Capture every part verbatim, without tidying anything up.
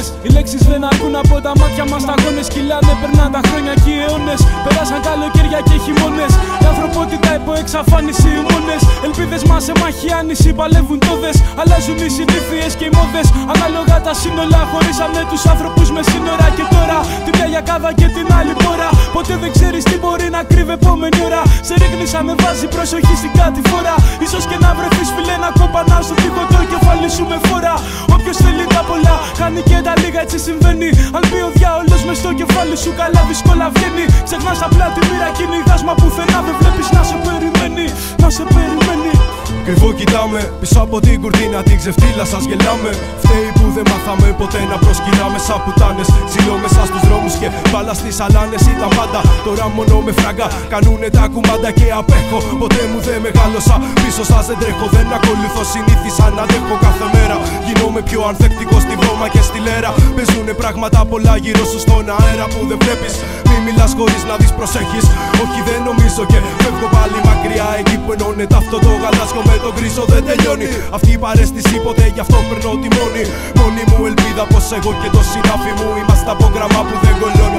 αιώνες. Οι λέξεις δεν ακούν από τα μάτια μας, σταγόνες κυλάνε, περνάνε τα χρόνια και οι αιώνες. Περάσαν καλοκαίρια και χειμώνες, η ανθρωπότητα υπό εξαφάνιση οι μόνες. Ελπίδες μας σε μάχη άνηση παλεύουν τόδες. Αλλάζουν οι συνήθειες και οι μόδες, ανάλογα τα σύνολα. Χωρίσαμε τους άνθρωπους με σύνορα και τώρα τη μια γιακάδα και την άλλη πόρα. Ποτέ δεν ξέρεις τι μπορεί να κρύβει επόμενη ώρα. Σε ρίγνησα με βάζει προσοχή στην κατηφόρα. Ίσως και να βρεθείς φίλε να κοπανά στο τοίχο το κεφάλι σου με φόρα. Όποιος θέλει τα πολλά κάνει και τα λίγα, έτσι συμβαίνει. Αν πει ο διάολος μες στο κεφάλι σου καλά δύσκολα βγαίνει. Ξεχνάς απλά τη μοίρα, κυνηγάς μα πουθενά δεν βλέπεις να σε περιμένει. Να σε περιμένει. Κρυβό κοιτάμε πίσω από την κουρτίνα, την ξεφτύλα σας γελάμε. Φταίει που δεν μάθαμε ποτέ να προσκυνάμε σαν πουτάνες. Ζήλω μέσα στους δρόμους και μπάλα στις αλάνες ήταν πάντα. Τώρα μόνο με φράγκα κάνουνε τα κουμάντα και απέχω. Ποτέ μου δεν μεγάλωσα, πίσω σας δεν τρέχω. Δεν ακολουθώ, συνήθισα να αντέχω κάθε μέρα. Γίνομαι πιο ανθεκτικό στη βρώμα και στη λέρα. Παίζουνε πράγματα πολλά γύρω σου στον αέρα που δεν βλέπεις. Μη μιλάς χωρίς να δεις, προσέχεις. Όχι δεν νομίζω και φεύγω πάλι μακριά. Εκεί που ενώνεται αυτό το γαλάζιο με τον γκρίζο δεν τελειώνει. Αυτή η παρέστηση ποτέ, γι' αυτό περνώ τη μόνη. Μόνη μου ελπίδα πως εγώ και το συνάφι μου είμαστε από γραμμά που δεν κολλώνει.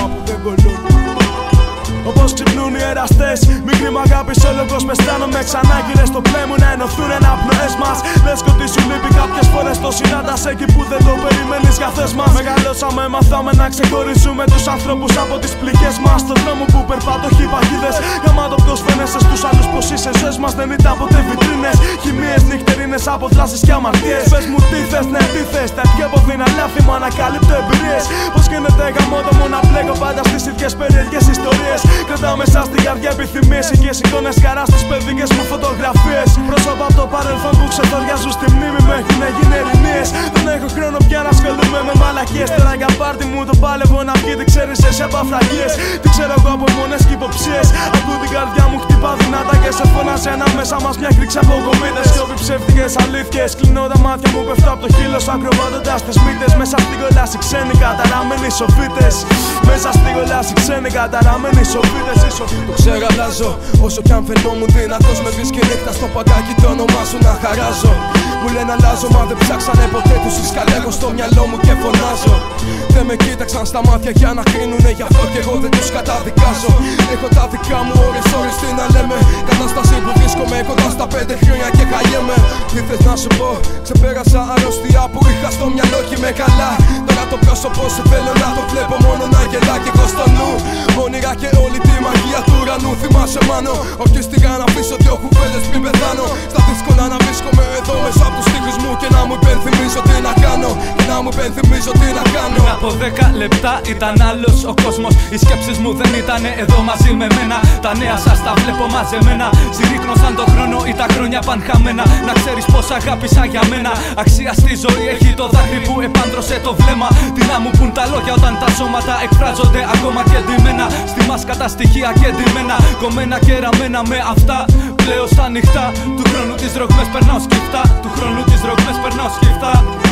Όπως ξυπνούν οι εραστές, μικρή μου αγάπη σε όλο κόσμο αισθάνομαι ξανά. Γύρε στο πλέ μου να ενωθούν εναπνοές μας. Λες και ότι σου λείπει κάποιες φορές το συνάντας εκεί που δεν το περιμένεις για θες μας. Μεγαλώσαμε, μαθάμε να ξεχωρίζουμε τους ανθρώπους από τις πληγές μας. Στον δρόμο που περπάτω έχει παγίδες. Γαμάτο ποιος φαίνεσαι στους άλλους πως είσαι. Ζωές μας δεν ήταν ποτέ βιτρίνες. Χημίες νυχτερίνες, αποδράσεις και αμαρτίες. Πες μου τι θες, ναι τι θες. Τα πιο ποδίνα λάθη μου ανακαλύπτω εμπειρίες. Πως γίνεται γαμότο μου να πλέγω πάντα στις ίδιες περίεργες ιστορίες. Κρατάω μέσα στην καρδιά επιθυμίες, οικίες εικόνες χαρά στις παιδικές μου φωτογραφίες. Πρόσωπα από το παρελθόν που ξεθοριάζουν στη μνήμη μου έχουν γίνει ερηνίες. Δεν έχω χρόνο πια να ασχολούμαι με μαλακίες. Τώρα για πάρτι μου το πάλευω να βγει, τι ξέρεις εσύ από αφραγίες. Τι ξέρω εγώ από μονές και υποψίες. Ακού την καρδιά μου χτυπά δυνατά και σε φωνάζει ανάμεσα μας μια κρίξη από γομίδες. Σιώπη ψεύτικες αλήθειες, κλείνω τα μάτια μου πέφτω από το χείλος ακροβάτοντας τις μύτες. Μέσα στην κολάση ξένοι καταραμένοι σοφίτες. Μέσα στην κολάση ξένοι καταραμένοι σοφίτες. Το ξέρω αλλάζω, όσο κι αν φαινόμουν δυνατός. Με βρίσκει νύχτα στο παγκάκι το όνομά σου να χαράζω. Μου λένε αλλάζω, μα δεν ψάξανε ποτέ τους. Σκαλέγω στο μυαλό μου και φωνάζω. Δεν με κοίταξαν στα μάτια για να κρίνουνε, γι' αυτό κι εγώ δεν τους καταδικάζω. Έχω τα δικά μου ώρες, ώρες τι να λέμε. Κατάσταση που βρίσκομαι κοντά στα πέντε χρόνια και χαλιέμαι. Τι θες να σου πω, ξεπέρασα αρρώστια που είχα στο μυαλό και είμαι καλά. Τώρα το πρόσωπό σου θέλω να το βλέπω μόνο να γελά και εγώ στο νου. Όνειρα και όλη τη μαγεία του ουρανού θυμάσαι μάνο. Ορκίστηκα να πεις ότι έχω κουβέντες πριν πεθάνω. Στα δύσκολα να βρίσκομαι εδώ μέσα από τους στίχους μου και να μου υπενθυμίζω τι να κάνω. Και να μου υπενθυμίζω τι να κάνω. Πριν από δέκα λεπτά ήταν άλλος ο κόσμος. Οι σκέψεις μου δεν ήταν εδώ μαζί με μένα. Τα νέα σας τα βλέπω μαζεμένα. Συρρίκνωσαν το χρόνο ή τα χρόνια παν χαμένα. Να ξέρεις πως αγάπησα για μένα. Αξία στη ζωή έχει το δάκρυ που επάντρωσε το βλέμμα. Τι να μου πουν τα λόγια όταν τα σώματα εκφράζονται ακόμα και ντυμένα. Στη μάσκα τα στοιχεία και ντυμένα. Κομμένα και ραμμένα με αυτά. Πλέον στα νυχτά του χρόνου τις ρογμές περνάω σκυφτά. Του χρόνου τις ρογμές περνάω σκυφτά.